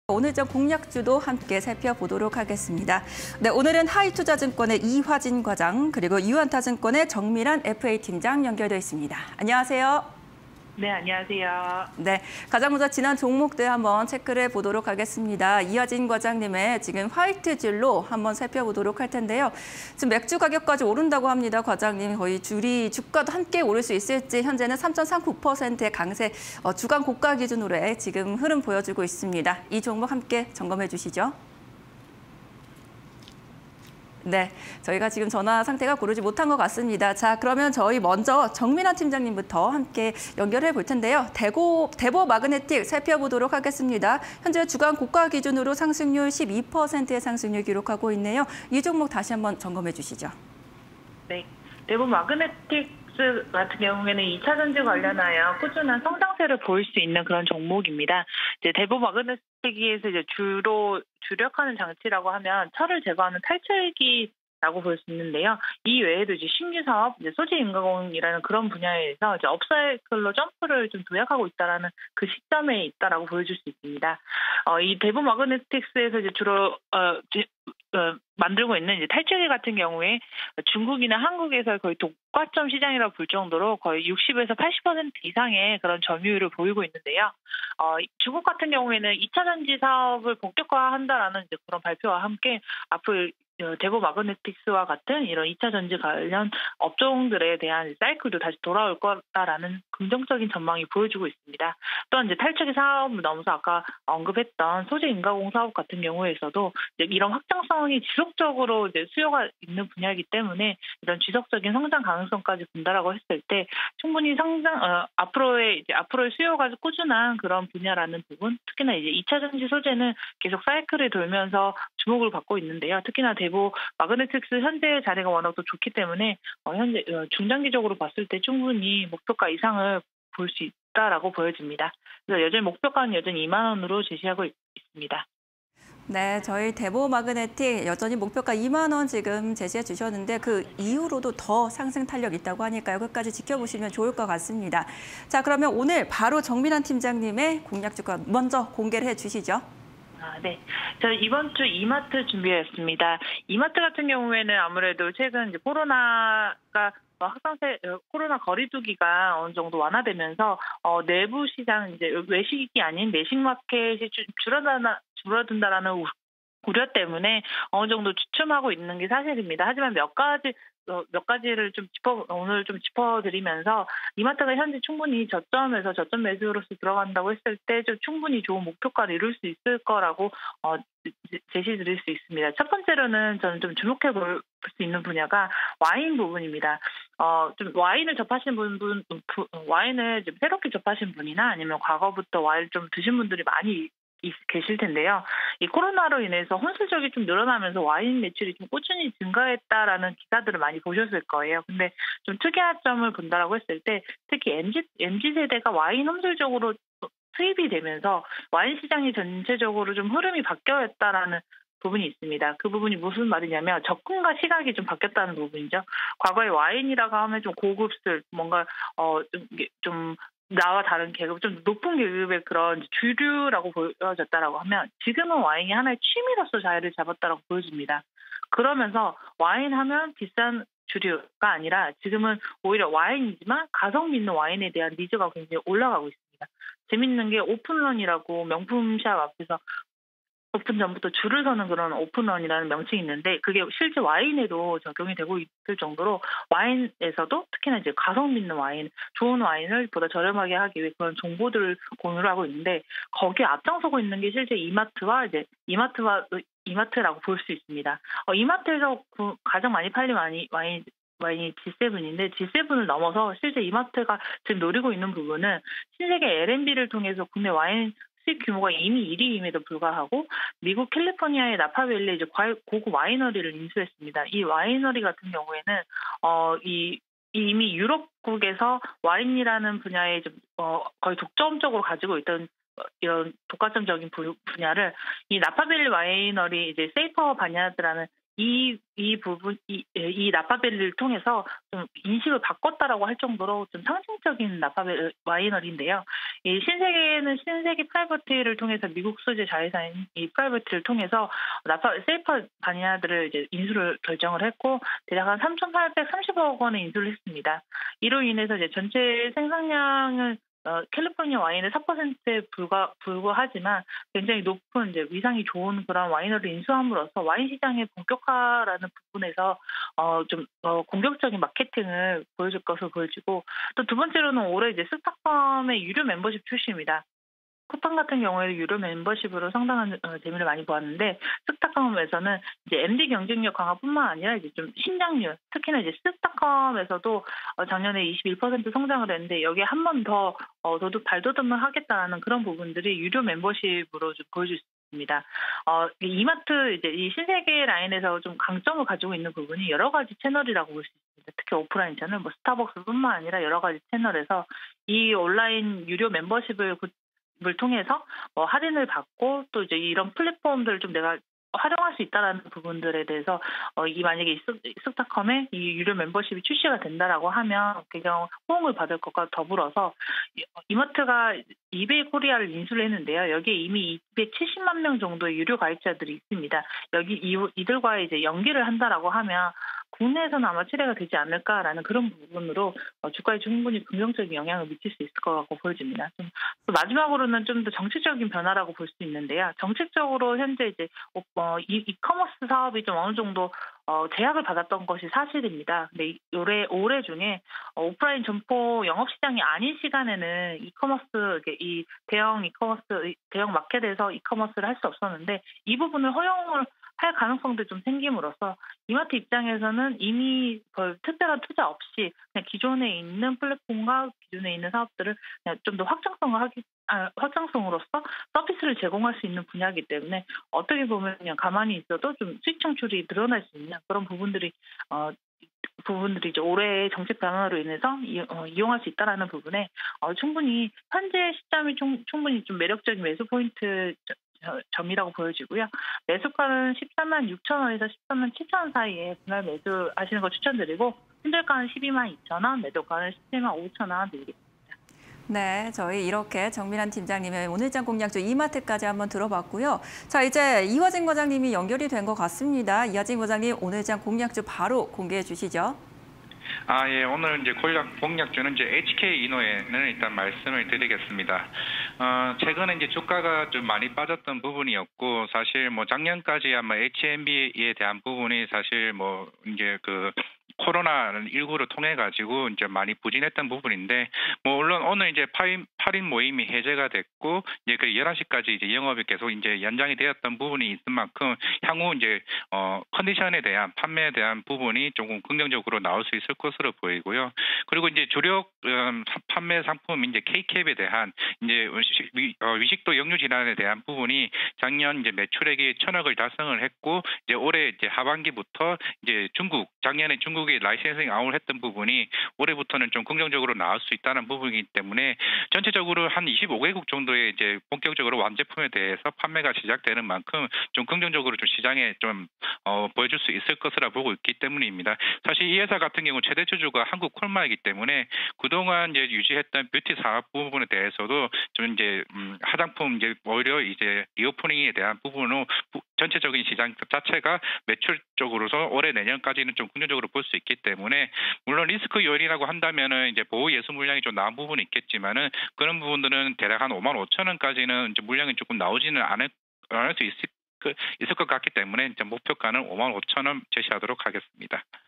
오늘 좀 공략주도 함께 살펴보도록 하겠습니다. 네, 오늘은 하이투자증권의 이화진 과장 그리고 유한타증권의 정밀한 FA 팀장 연결되어 있습니다. 안녕하세요. 네, 안녕하세요. 네, 가장 먼저 지난 종목들 한번 체크를 해보도록 하겠습니다. 이화진 과장님의 지금 화이트질로 한번 살펴보도록 할 텐데요. 지금 맥주 가격까지 오른다고 합니다. 과장님 거의 주가도 함께 오를 수 있을지 현재는 3.39%의 강세 주간 고가 기준으로의 지금 흐름 보여주고 있습니다. 이 종목 함께 점검해 주시죠. 네, 저희가 지금 전화 상태가 고르지 못한 것 같습니다. 자, 그러면 저희 먼저 정민환 팀장님부터 함께 연결해 볼 텐데요. 대보 마그네틱 살펴보도록 하겠습니다. 현재 주간 고가 기준으로 상승률 12%의 상승률 기록하고 있네요. 이 종목 다시 한번 점검해 주시죠. 네, 대보 마그네틱 같은 경우에는 2차 전지 관련하여 꾸준한 성장세를 보일 수 있는 그런 종목입니다. 이제 대보 마그네틱에서 이제 주로 주력하는 장치라고 하면 철을 제거하는 탈출기라고 볼 수 있는데요. 이 외에도 이제 신규 사업, 이제 소재 인가공이라는 그런 분야에서 이제 업사이클로 점프를 좀 도약하고 있다라는 그 시점에 있다라고 보여줄 수 있습니다. 이 대보 마그네틱스에서 이제 주로 만들고 있는 이제 탈출기 같은 경우에 중국이나 한국에서 거의 독과점 시장이라고 볼 정도로 거의 60에서 80% 이상의 그런 점유율을 보이고 있는데요. 중국 같은 경우에는 2차 전지 사업을 본격화한다라는 이제 그런 발표와 함께 앞으로 대보 마그네틱스와 같은 이런 2차 전지 관련 업종들에 대한 사이클도 다시 돌아올 거다라는 긍정적인 전망이 보여주고 있습니다. 또한 이제 탈출기 사업을 넘어서 아까 언급했던 소재 인가공 사업 같은 경우에서도 이제 이런 확장성이 지속적으로 이제 수요가 있는 분야이기 때문에 이런 지속적인 성장 가능성까지 본다라고 했을 때 충분히 앞으로의 수요가 꾸준한 그런 분야라는 부분, 특히나 이제 2차 전지 소재는 계속 사이클을 돌면서 주목을 받고 있는데요. 특히나 대보 마그네틱스 현재 자리가 워낙 또 좋기 때문에 현재 중장기적으로 봤을 때 충분히 목표가 이상을 볼 수 있다라고 보여집니다. 그래서 여전히 목표가는 여전히 2만 원으로 제시하고 있습니다. 네, 저희 대보 마그네틱 여전히 목표가 2만 원 지금 제시해 주셨는데 그 이후로도 더 상승 탄력 있다고 하니까요. 끝까지 지켜보시면 좋을 것 같습니다. 자, 그러면 오늘 바로 정민환 팀장님의 공략주가 먼저 공개를 해 주시죠. 네. 저 이번 주 이마트 준비했습니다. 이마트 같은 경우에는 아무래도 최근 이제 코로나가 코로나 거리두기가 어느 정도 완화되면서 내부 시장 이제 외식이 아닌 내식 마켓이 줄어든다라는 우려 때문에 어느 정도 주춤하고 있는 게 사실입니다. 하지만 몇 가지를 오늘 좀 짚어드리면서 이마트가 현재 충분히 저점에서 저점 매수로서 들어간다고 했을 때 좀 충분히 좋은 목표가를 이룰 수 있을 거라고 제시드릴 수 있습니다. 첫 번째로는 저는 좀 주목해 볼 수 있는 분야가 와인 부분입니다. 좀 와인을 접하신 와인을 좀 새롭게 접하신 분이나 아니면 과거부터 와인을 좀 드신 분들이 많이 계실 텐데요. 이 코로나로 인해서 혼술적이 좀 늘어나면서 와인 매출이 좀 꾸준히 증가했다라는 기사들을 많이 보셨을 거예요. 근데 좀 특이한 점을 본다라고 했을 때 특히 MZ 세대가 와인 혼술적으로 투입이 되면서 와인 시장이 전체적으로 좀 흐름이 바뀌었다라는 부분이 있습니다. 그 부분이 무슨 말이냐면 접근과 시각이 좀 바뀌었다는 부분이죠. 과거에 와인이라고 하면 좀 고급술, 뭔가 좀 나와 다른 계급, 좀 높은 계급의 그런 주류라고 보여졌다라고 하면 지금은 와인이 하나의 취미로서 자리를 잡았다라고 보여집니다. 그러면서 와인 하면 비싼 주류가 아니라 지금은 오히려 와인이지만 가성비 있는 와인에 대한 니즈가 굉장히 올라가고 있습니다. 재밌는 게 오픈런이라고 명품샵 앞에서 오픈 전부터 줄을 서는 그런 오픈런이라는 명칭이 있는데 그게 실제 와인에도 적용이 되고 있을 정도로 와인에서도 특히나 이제 가성비 있는 와인, 좋은 와인을 보다 저렴하게 하기 위해 그런 정보들을 공유를 하고 있는데 거기에 앞장서고 있는 게 실제 이마트라고 볼 수 있습니다. 이마트에서 가장 많이 팔린 와인이 G7인데 G7을 넘어서 실제 이마트가 지금 노리고 있는 부분은 신세계 L&B를 통해서 국내 와인 수입 규모가 이미 1위임에도 불구하고 미국 캘리포니아의 나파밸리에 이제 고급 와이너리를 인수했습니다. 이 와이너리 같은 경우에는 이미 유럽국에서 와인이라는 분야에 좀 거의 독점적으로 가지고 있던 이런 독과점적인 분야를 이 나파밸리 와이너리 이제 세이퍼 바냐드라는 이 나파밸리를 통해서 좀 인식을 바꿨다라고 할 정도로 좀 상징적인 나파 와이너리인데요. 이 신세계는 신세계 프라이버티를 통해서 미국 소재 자회사인 이 프라이버티를 통해서 세이퍼 바니아들을 이제 인수를 결정을 했고 대략 한 3,830억 원의 인수를 했습니다. 이로 인해서 이제 전체 생산량은 캘리포니아 와인의 4%에 불과하지만 굉장히 높은 이제 위상이 좋은 그런 와이너를 인수함으로써 와인 시장의 본격화라는 부분에서 좀 공격적인 마케팅을 보여줄 것으로 보여지고 또 두 번째로는 올해 이제 스타컴의 유료 멤버십 출시입니다. 쿠팡 같은 경우에도 유료 멤버십으로 상당한 재미를 많이 보았는데 스타컴에서는 이제 MD 경쟁력 강화뿐만 아니라 이제 좀 신장률 특히나 이제 스타컴에서도 작년에 21% 성장을 했는데 여기에 한 번 더 발돋움을 하겠다는 그런 부분들이 유료 멤버십으로 좀 보여줄 수 있습니다. 이마트 이제 이 신세계 라인에서 좀 강점을 가지고 있는 부분이 여러 가지 채널이라고 볼 수 있습니다. 특히 오프라인 채널, 뭐 스타벅스뿐만 아니라 여러 가지 채널에서 이 온라인 유료 멤버십을 통해서 할인을 받고 또 이제 이런 플랫폼들을 좀 내가 활용할 수 있다라는 부분들에 대해서 만약에 스타컴에 이 유료 멤버십이 출시가 된다라고 하면 굉장히 호응을 받을 것과 더불어서 이마트가 이베이 코리아를 인수를 했는데요. 여기에 이미 270만 명 정도의 유료 가입자들이 있습니다. 이들과의 이제 연계를 한다라고 하면 국내에서는 아마 실현가 되지 않을까라는 그런 부분으로 주가에 충분히 긍정적인 영향을 미칠 수 있을 것 같고 보여집니다. 또 마지막으로는 좀 더 정책적인 변화라고 볼 수 있는데요. 정책적으로 현재 이제 이커머스 사업이 좀 어느 정도 제약을 받았던 것이 사실입니다. 근데 올해 중에 오프라인 점포 영업 시장이 아닌 시간에는 이 대형 마켓에서 이커머스를 할 수 없었는데 이 부분을 허용을 할 가능성도 좀 생김으로써 이마트 입장에서는 이미 특별한 투자 없이 그냥 기존에 있는 플랫폼과 기존에 있는 사업들을 좀 더 확장성으로서 서비스를 제공할 수 있는 분야이기 때문에 어떻게 보면 그냥 가만히 있어도 좀 수익 창출이 늘어날 수 있는 그런 부분들이 이제 올해의 정책 변화로 인해서 이용할 수 있다라는 부분에 충분히 현재 시점이 충분히 좀 매력적인 매수 포인트 점이라고 보여지고요. 매수가는 14만 6천 원에서 14만 7천 원 사이에 분할 매수하시는 거 추천드리고 현재가는 12만 2천 원, 매도가는 17만 5천 원 드리겠습니다. 네, 저희 이렇게 정민환 팀장님의 오늘장 공략주 이마트까지 한번 들어봤고요. 자, 이제 이화진 과장님이 연결이 된 것 같습니다. 이화진 과장님, 오늘장 공략주 바로 공개해 주시죠. 예, 오늘 이제 공략주는 이제 HK 이노엔을 일단 말씀을 드리겠습니다. 최근에 이제 주가가 좀 많이 빠졌던 부분이었고, 사실 뭐 작년까지 아마 H&B에 대한 부분이 사실 뭐 이제 코로나19를 통해 가지고 이제 많이 부진했던 부분인데, 뭐 물론 오늘 이제 8인 모임이 해제가 됐고 이제 그 11시까지 이제 영업이 계속 이제 연장이 되었던 부분이 있을 만큼 향후 이제 컨디션에 대한 판매에 대한 부분이 조금 긍정적으로 나올 수 있을 것으로 보이고요. 그리고 이제 주력 판매 상품 이제 K캡에 대한 이제 위식도 역류 질환에 대한 부분이 작년 이제 매출액이 1,000억을 달성을 했고 이제 올해 이제 하반기부터 이제 작년에 중국이 라이센싱 아웃을 했던 부분이 올해부터는 좀 긍정적으로 나올 수 있다는 부분이기 때문에 전체적으로 한 25개국 정도의 이제 본격적으로 완제품에 대해서 판매가 시작되는 만큼 좀 긍정적으로 좀 시장에 좀 보여줄 수 있을 것이라 보고 있기 때문입니다. 사실 이 회사 같은 경우 최대 주주가 한국 콜마이기 때문에 그동안 이제 유지했던 뷰티 사업 부분에 대해서도 좀 이제 화장품 이제 오히려 이제 리오프닝에 대한 부분으로 전체적인 시장 자체가 매출 쪽으로서 올해 내년까지는 좀 긍정적으로 볼 수 있기 때문에 물론 리스크 요인이라고 한다면은 이제 보호 예수 물량이 좀 나온 부분이 있겠지만은 그런 부분들은 대략 한 5만 5천 원까지는 이제 물량이 조금 나오지는 않을 수 있을 것 같기 때문에 이제 목표가는 5만 5천 원 제시하도록 하겠습니다.